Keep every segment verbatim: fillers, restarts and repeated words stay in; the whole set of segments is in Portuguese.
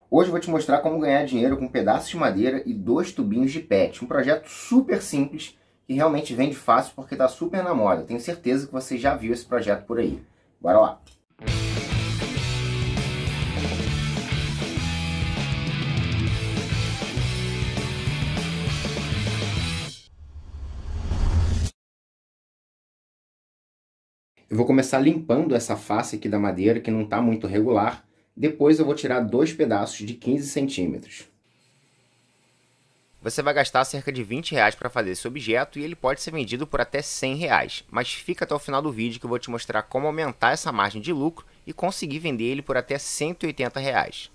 Hoje eu vou te mostrar como ganhar dinheiro com pedaços de madeira e dois tubinhos de pet. Um projeto super simples que realmente vende fácil porque está super na moda. Tenho certeza que você já viu esse projeto por aí. Bora lá! Eu vou começar limpando essa face aqui da madeira que não está muito regular. Depois eu vou tirar dois pedaços de quinze centímetros. Você vai gastar cerca de vinte reais para fazer esse objeto e ele pode ser vendido por até cem reais. Mas fica até o final do vídeo que eu vou te mostrar como aumentar essa margem de lucro e conseguir vender ele por até cento e oitenta reais.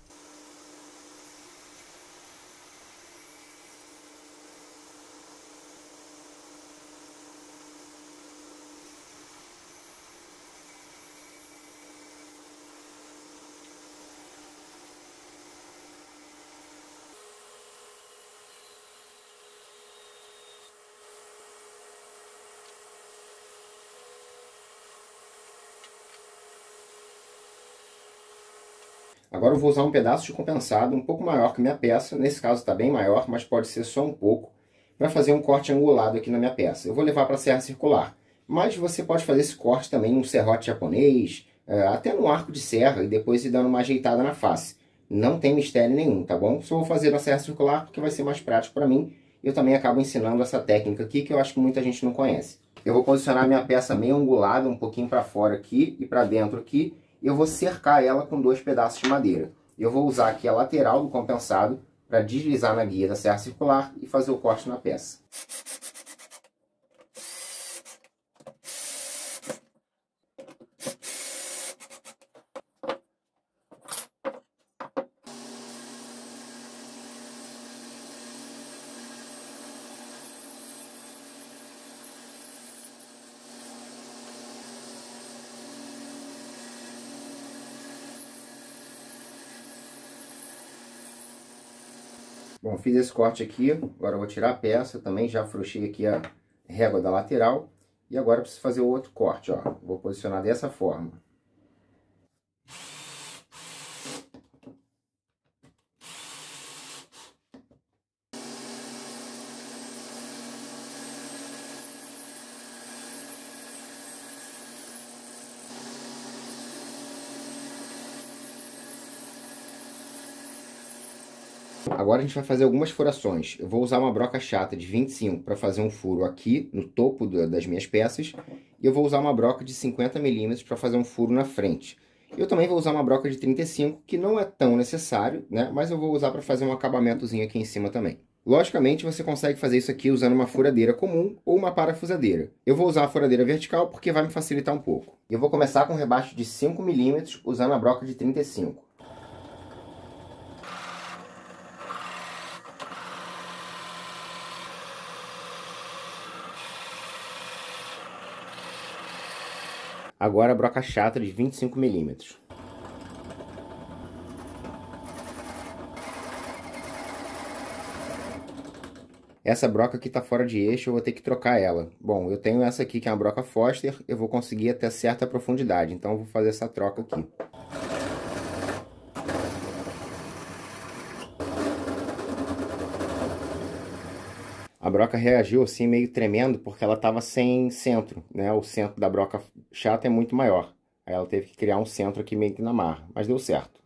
Agora eu vou usar um pedaço de compensado um pouco maior que a minha peça, nesse caso está bem maior, mas pode ser só um pouco, para fazer um corte angulado aqui na minha peça. Eu vou levar para a serra circular, mas você pode fazer esse corte também num serrote japonês, até num arco de serra e depois ir dando uma ajeitada na face. Não tem mistério nenhum, tá bom? Só vou fazer na serra circular porque vai ser mais prático para mim. Eu também acabo ensinando essa técnica aqui que eu acho que muita gente não conhece. Eu vou posicionar minha peça meio angulada, um pouquinho para fora aqui e para dentro aqui. Eu vou cercar ela com dois pedaços de madeira. Eu vou usar aqui a lateral do compensado para deslizar na guia da serra circular e fazer o corte na peça. Bom, fiz esse corte aqui, agora eu vou tirar a peça, também já afrouxei aqui a régua da lateral. E agora eu preciso fazer o outro corte, ó. Vou posicionar dessa forma. Agora a gente vai fazer algumas furações. Eu vou usar uma broca chata de vinte e cinco para fazer um furo aqui no topo das minhas peças. E eu vou usar uma broca de cinquenta milímetros para fazer um furo na frente. Eu também vou usar uma broca de trinta e cinco, que não é tão necessário, né? Mas eu vou usar para fazer um acabamentozinho aqui em cima também. Logicamente, você consegue fazer isso aqui usando uma furadeira comum ou uma parafusadeira. Eu vou usar a furadeira vertical porque vai me facilitar um pouco. Eu vou começar com um rebaixo de cinco milímetros usando a broca de trinta e cinco. Agora a broca chata de vinte e cinco milímetros. Essa broca aqui está fora de eixo, eu vou ter que trocar ela. Bom, eu tenho essa aqui que é uma broca Foster, eu vou conseguir até certa profundidade, então eu vou fazer essa troca aqui. A broca reagiu assim meio tremendo porque ela estava sem centro, né? O centro da broca chata é muito maior. Aí ela teve que criar um centro aqui meio que na marra, mas deu certo.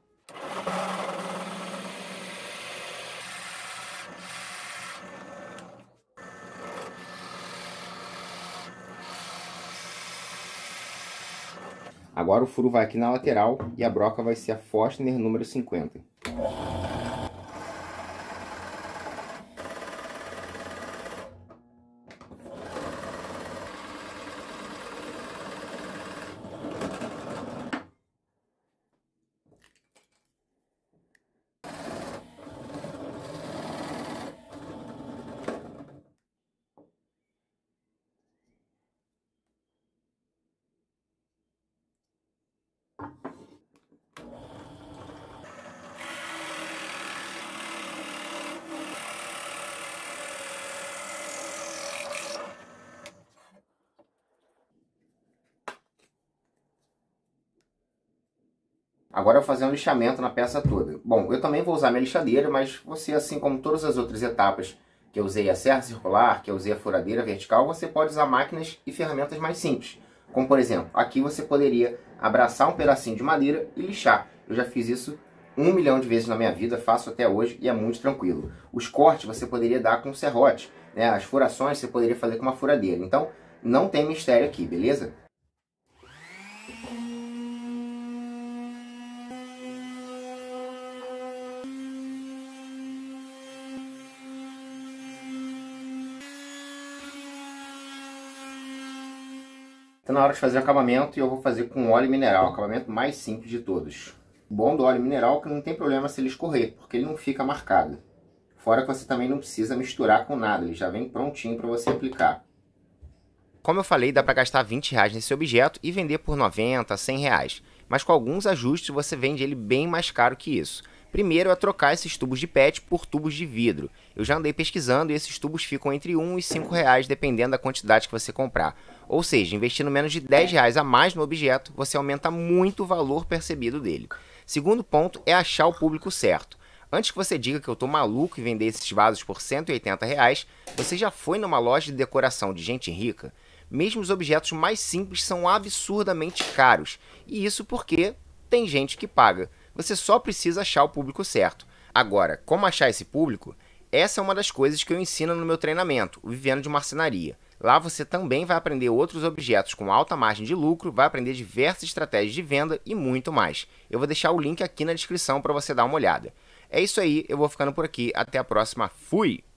Agora o furo vai aqui na lateral e a broca vai ser a Forstner número cinquenta. Agora Agora eu vou fazer um lixamento na peça toda. Bom, eu também vou usar minha lixadeira, mas você, assim como todas as outras etapas que eu usei a serra circular, que eu usei a furadeira vertical, você pode usar máquinas e ferramentas mais simples. Como por exemplo, aqui você poderia abraçar um pedacinho de madeira e lixar. Eu já fiz isso um milhão de vezes na minha vida, faço até hoje e é muito tranquilo. Os cortes você poderia dar com serrote, né? As furações você poderia fazer com uma furadeira. Então, não tem mistério aqui, beleza? Está na hora de fazer o acabamento e eu vou fazer com óleo mineral, o acabamento mais simples de todos. O bom do óleo mineral é que não tem problema se ele escorrer, porque ele não fica marcado. Fora que você também não precisa misturar com nada, ele já vem prontinho para você aplicar. Como eu falei, dá para gastar vinte reais nesse objeto e vender por noventa, cem reais. Mas com alguns ajustes você vende ele bem mais caro que isso. Primeiro é trocar esses tubos de P E T por tubos de vidro. Eu já andei pesquisando e esses tubos ficam entre um e cinco reais dependendo da quantidade que você comprar. Ou seja, investindo menos de dez reais a mais no objeto, você aumenta muito o valor percebido dele. Segundo ponto é achar o público certo. Antes que você diga que eu estou maluco em vender esses vasos por cento e oitenta reais, você já foi numa loja de decoração de gente rica? Mesmo os objetos mais simples são absurdamente caros. E isso porque tem gente que paga. Você só precisa achar o público certo. Agora, como achar esse público? Essa é uma das coisas que eu ensino no meu treinamento, o Vivendo de Marcenaria. Lá você também vai aprender outros objetos com alta margem de lucro, vai aprender diversas estratégias de venda e muito mais. Eu vou deixar o link aqui na descrição para você dar uma olhada. É isso aí, eu vou ficando por aqui. Até a próxima. Fui!